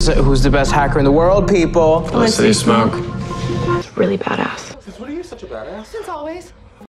So who's the best hacker in the world, people? Felicity, smoak. That's really badass. Since when are you such a badass? Since always.